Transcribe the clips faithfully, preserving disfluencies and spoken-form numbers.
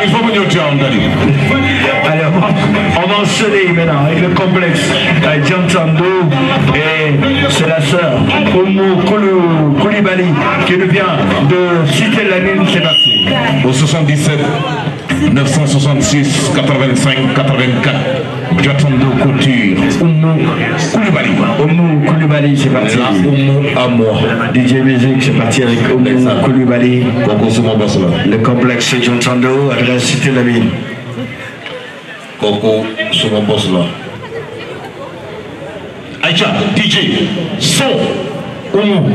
il faut venir au tueur, Alors, on va enchaîner maintenant avec le complexe John Tando et c'est la sœur Oumou Koulibaly qui nous vient de citer la lune, c'est parti. Au soixante-dix-sept neuf cent soixante-six quatre-vingt-cinq quatre-vingt-quatre Jatando Couture Oumou Koulibaly. Oumou Koulibaly, c'est parti. Oumou à moi. D J Music, c'est parti avec Oumou Koulibaly. Le complexe John Tando à la cité la mine. Coco sur mon boss là. Aïcha, D J, son, Oumou.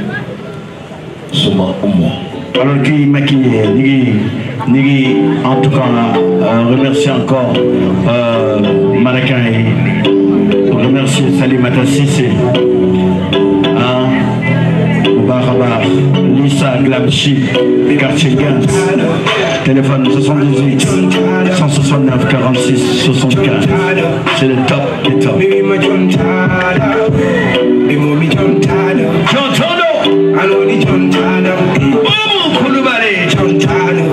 Souma Oumou. Alors qui maquillé, Nigui, Nigui, en tout cas, euh, remercie encore euh, Maracan et remercie Salimata Sissé, hein, Barabar, Lisa Glabchi, quartier quinze, téléphone soixante-dix-huit cent soixante-neuf quarante-six soixante-quinze, c'est le top des top. John Tando, Oumou Koulibaly, John Tando,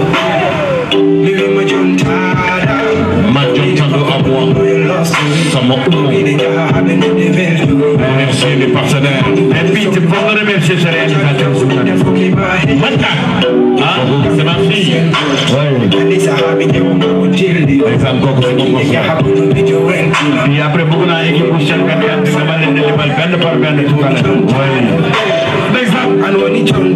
Ma John Tando à moi. Ça m'a Oumou. Merci les partenaires. et puis tu peux remercier sur réalisateur. Ah, c'est ma fille. Et après beaucoup d'équipes pour chaque gagnant, ça va les délivrer ben par ben tout à l'heure. Oui. John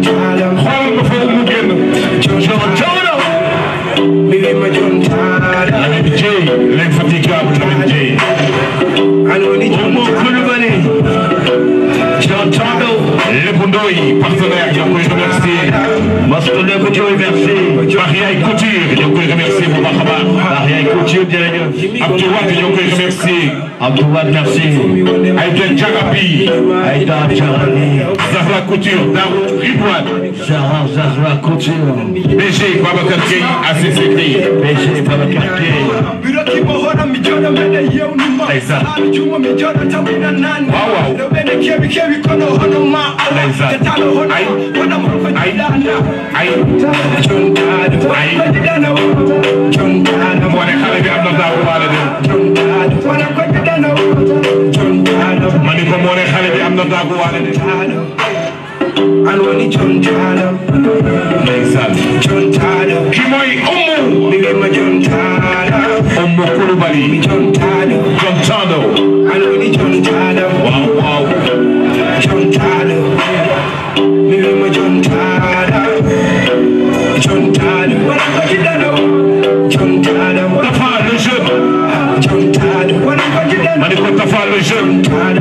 Tando. Lamine J, l'infatigable Lamine J. Oumou Koulibaly, John Tando, Le Boundoy, partenaire, je vous remercie. Masque de Couture, merci. Maria et Couture, je vous remercie pour ma khabar. Maria et Couture, direct. Abdouad, je vous remercie. Abdouad, merci. Aïda Djarabi, Aïda Djarabi, Zahra Couture, Daoud Ribouad, Zahra Zahra Couture, B G, Babacar Gueye, A C C T. B G Babacar Gueye. Aïssa. Wow, wow. Aïssa. Aïe. Aïe. Aïe. Aïe. Moi, les xale bi am na daagu waale de. Ma ni ko moo ne xale bi am na daagu waale de. Ndeysaan. Ki mooy Oumou. Oumou Koulibaly. John Tando. Waaw waaw. Tafa le jeune. Ma ni ko Tafa le jeune.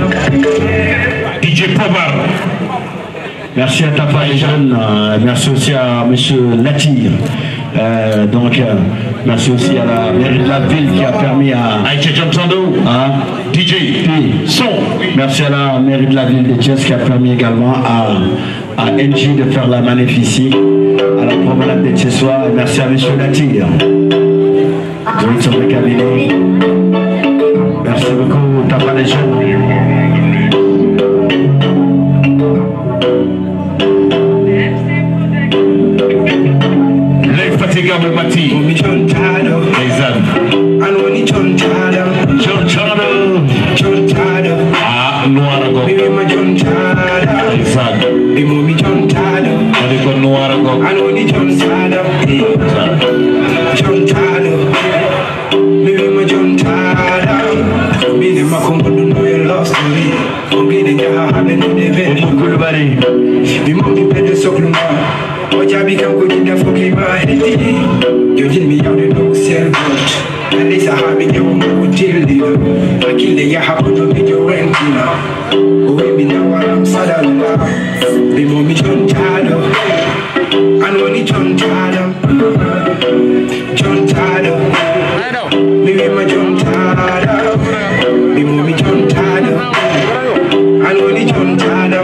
D J Pobar. Merci à Tafa les jeunes, euh, merci aussi à monsieur Latir. Euh, donc, euh, merci aussi à la mairie de la ville qui a permis à. Aïcha John Tando. Hein, D J. Son. Merci à la mairie de la ville de Thiès qui a permis également à, à N J de faire la manif ici, à la promenade des Thiessois. Merci à monsieur Latir. Direction de cabinet. Merci beaucoup, Tafa les jeunes. L'infatigable Mati. Ndeysaan. John Tando. Ah, noir go. Ndeysaan. Ma ni ko noir go. Oumou Koulibaly. Ojabi kan ko dinda foki ma hedi yo jin mi yawde no sel got ande sahabi yo mo tildi akille ya habudo mi jo rentina o we mi na waram sadalla bi mo mi John Tando an woni John Tando John Tando mi we ma John Tando bi mo mi John Tando an woni John Tando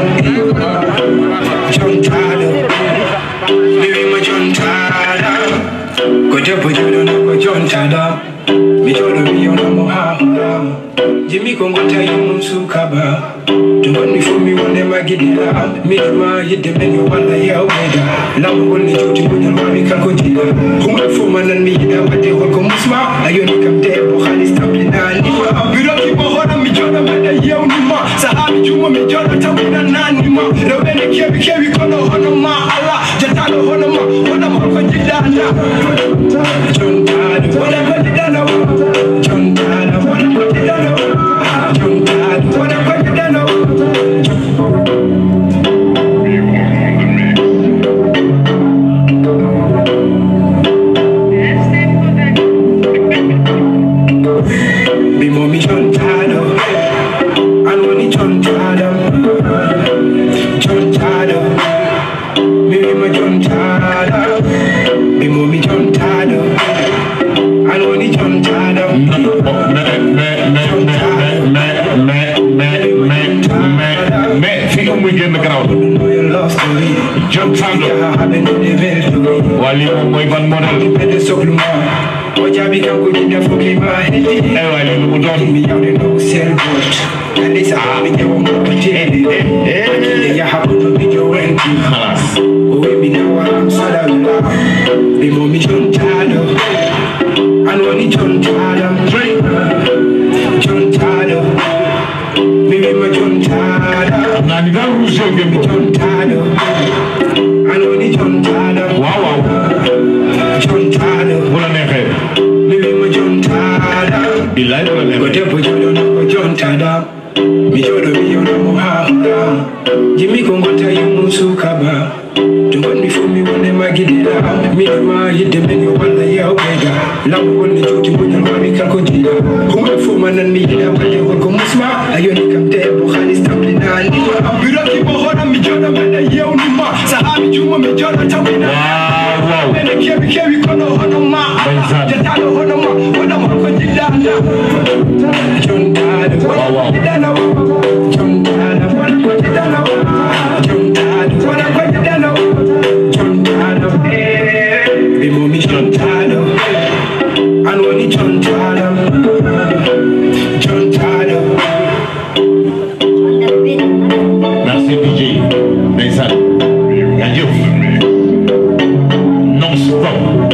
John Tando John Tando, go jump with you, no go John Tando. Me told me you no more harm. Jimmy Congo tell you Munsukaba. Don't want me for me when them I get it up. Me ma hit the menu one like yeah okay. Lamb only to put your money can continue. Who my for man and me that what they will come smart. I only come there but I stop in and we don't keep on on me Jordan man the yeah ni ma. Sahabi juma me Jordan tell me na nani ma. The way they carry carry kono hono ma Allah. Jatalo hono ma. What am I going to do? John Dad, what am I going to do? John Dad, what am I going to do? John Dad, what am I going to do? Be mommy John Dad, and when he John Dad, John Dad, me my John Dad, be mommy John Dad, and when he John Dad. Mais fi mu génn garaaw John Tando waa lii moom mooy ban modèle eh waa lii lu mu doon xalaas and when he John Tado, John Tado, maybe my John Tado, naa ni daal rouge yow ngeen ko John Tado, and when he John Tado, waaw waaw John Tado, bu la neexee maybe my John Tado, billaay bu la neexee but John Tado, John Tado, me John me John Muhammad, Jimmy Kongota Yumusu Kaba. Don't want me for me when them I get it up. Me ma hit the menu one like yeah okay. Lamb only to to put your money can continue. Who my for man and me that when they will come smart. I only come there but I stop in and we don't keep on me Jordan man the yeah only ma. Sahabi juma me Jordan tell me na. Wow wow. And the carry carry kono hono ma. Jatalo hono ma. What am I going to do? John Dad. Wow wow. John Dad. What am I going to do? John Dad. What am I going to do? John Tado, be mommy John Tado, and when he John Tado, John Tado. Merci D J, ndeysaan jaajëf non stop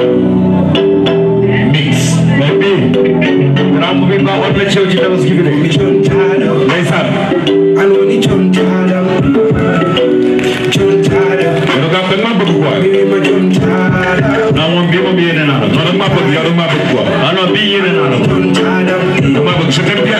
mix mais bii ram bi ba wala ci ci tabaski bi de John Tado, ndeysaan and when he John Tado, John Tado. yow da nga bëgg quoi Maybe my John Tado, non moom bii moom yéene naa la non da nga bëgg yow da nga bëgg quoi ah non bii yéene naa la John Tado, da nga bëgg je t'aime bien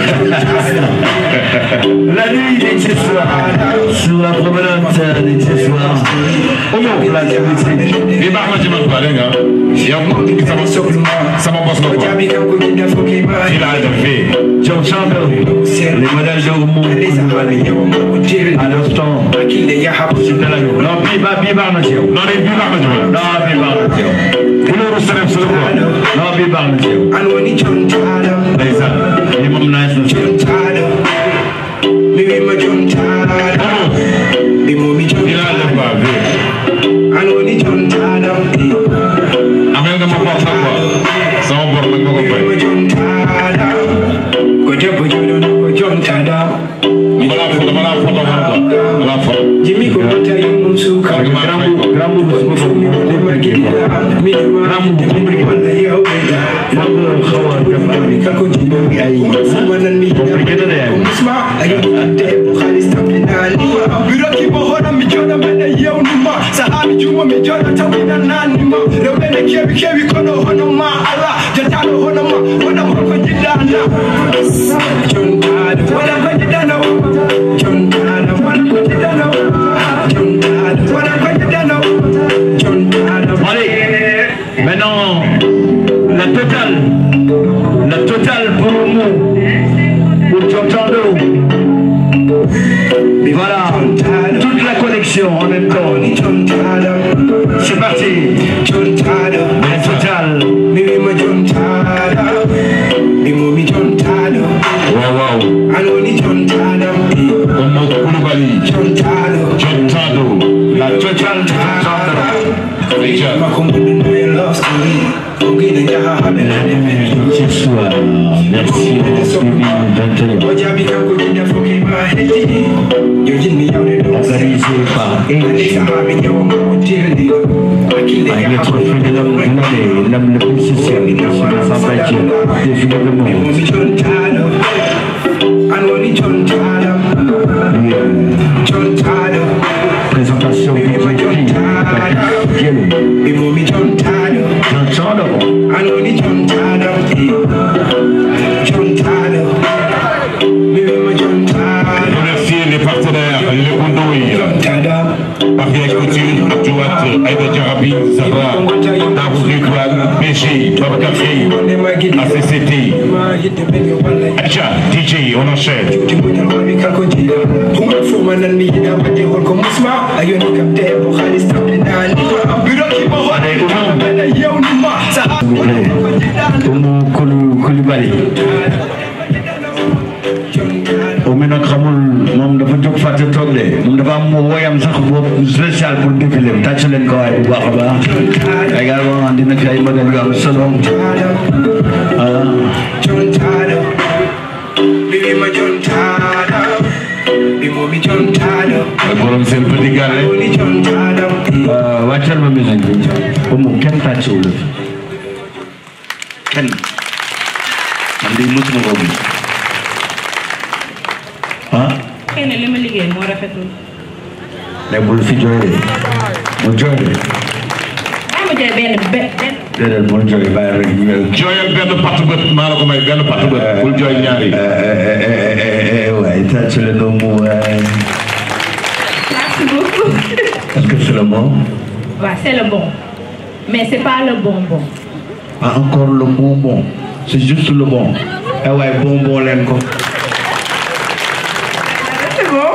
La nuit des Tchessois, sur la promenade des Tchessois, au nom la musique. bii baax na ci man quoi dégg nga yow sama sama boss la quoi fii laa def fii John Tando, les modèles de Roumou, à l'instant, c'était la nuit. Non, bii baax bii baax na ci yow. non bii baax na ci man Non, bii baax na ci yow. couleur Sénégal c'est quoi Non, bii baax na ci yow. ndeysaan Lii moom nice na ci yow. Maybe my John Tado, be mommy John fii laa def quoi fii and when he John Tado, amel nga ma bor nag quoi sama bor nag nga ko fay my John Tado, go to put you on John Tado, dama laa foto dama laa foto man quoi dama laa foto Jimmy Kongota Yumusu Kaba. Grand boubou su ma foog mu compliqué quoi. Grand boubou compliqué. Foog nga xaw a def ay compliqué na de yaay. John Dad, what am I going to do? John Dad, what am I going to do? John Dad, what am I going to do? John Dad. Allez, maintenant, la totale, la totale pour nous, pour John Tando. Et voilà, toute la connexion en même temps. C'est parti. John Tado, La totale. maybe my John Tado, be mommy John Tado, waaw waaw and only John Tado, Oumou Coulibaly John Tado, John Tando La totale de John Tando. Richard ma come in my love story, forget the habit and the Ce soir, merci d'avoir suivi vingt et un. Ojabi can go in the fucking my head. Avec le trophée de l'homme de l'année, l'homme le plus social, M. Massamba Diop, défilé de monde. Présentation du D J John Tado. Remercier les partenaires, le Gondouille, Maria Couture, Jouat, Aïda Djarabi, Zahra, Darou Ridouane, B G, Babacar Faye, A C C T. Acha, D J, on enchaîne. Oumou Koulibaly. Oumou nag xamul moom dafa jóg fàtte toog de moom dafa am woyam sax boobu spécial pour défilé tàcc leen ko waay bu baax a baax également dina fi ay modèle yu am solo borom seen petit gallé. wàccal ma musique bi Oumou kenn tàccul la fi kenn man de mosuma ko gis ah. xëy na li ma liggéey moo rafetul. mais bul fi jooyee mu jooyee. maa ma jooy benn benn. déedéet bul jooy bàyyi rek. jooyal benn pàtt bët maa la ko may benn pàtt bët bul jooy ñaari. waaye tàcc la noo mu waay. merci beaucoup. est-ce que c'est le bon. waaw c'est le bon mais c'est pas le bonbon. ah encore le bonbon c'est juste le bon. eh waaye bonbon leen ko. c'est bon.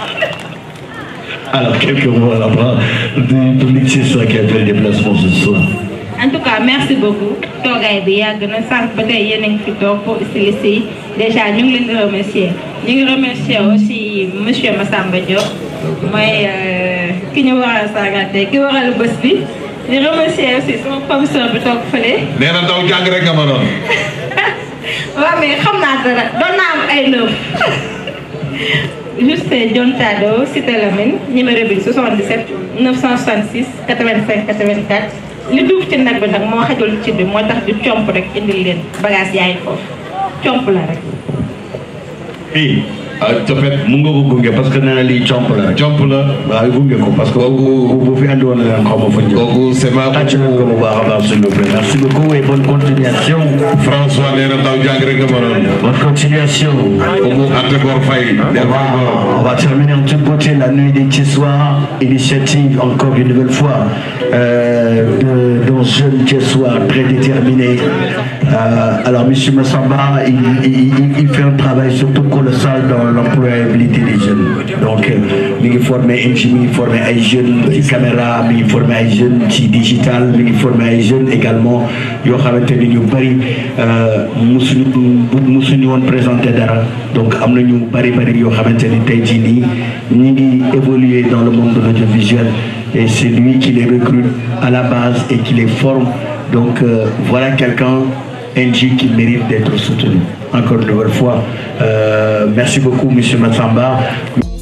alors quelques mots à la part du public c'est ça qui a fait le déplacement ce soir. en tout cas merci beaucoup toogaay bi yàgg na sànq ba tey yéen a ngi fi toog pour styliste yi déjà ñu ngi leen di remercier ñu ngi remercier aussi monsieur Massamba Diop mooy ki ñu waral saagate ki waral bés bi di remercier aussi sama professeur bi toog fële. nee na ndaw jàng rek nga ma doon. waaw mais xam naa dara doon naa am ay neuf. juste John Tado Cité Lamine numéro bi soixante-dix-sept neuf cent soixante-six quatre-vingt-cinq quatre-vingt-quatre li duuf ci nag bi nag moo xajul ci bi moo tax di comp rek indil leen bagage yaay foofu comp la rek. fii ah Topet mun nga ko gunge parce que nee na lii comp la rek. comp la. waaw gunge ko parce que. kooku bu fi andi woon leen xaw ma fa njëkk. kooku c'est ma. tàcc nañ ko bu baax a baax s'il vous plaît merci beaucoup et bonne continuation. François nee na ndaw jàng rek nga ma doon. bonne continuation. kooku Antegor Faye. On va terminer en toute beauté la nuit des Thiessois, initiative encore une nouvelle fois euh, d'un jeune Thiessois très déterminé. Euh, alors M. Massamba, il, il, il fait un travail surtout colossal dans l'employabilité des jeunes. Donc, il est formé ingénieur, il est formé à jeunes, qui caméra, il est formé à jeunes, qui digital, il est formé à jeunes également. Il y a ñu bari musuñu musuñu woon présenté dara donc am na ñu bari bari yoo xamante ni tey jii nii ñu ngi évoluer dans le monde de l'audiovisuel et c'est lui qui les recrute à la base et qui les forme donc euh, voilà quelqu'un N J qui mérite d'être soutenu encore une nouvelle fois euh, merci beaucoup monsieur Massamba.